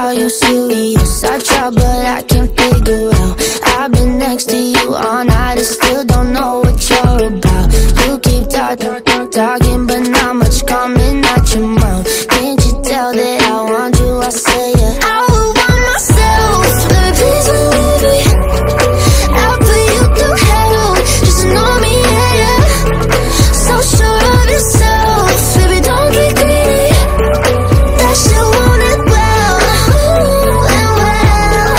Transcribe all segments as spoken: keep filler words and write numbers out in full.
Are you serious? I try but I can't figure out. I've been next to you all night and still don't know what you're about. You keep talking, talking but not much coming out your mouth. Can't you tell that I want you? I say yeah, I would want myself. Baby, please believe me, I'll put you through hell. Just know me, yeah, yeah. So sure of yourself, baby, don't be greedy. That shit want it well, ooh, and well.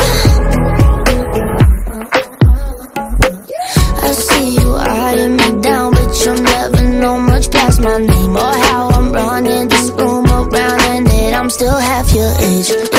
I see you eyeing me down, but you'll never know much past my name or how I'm running this room around, and that I'm still half your age.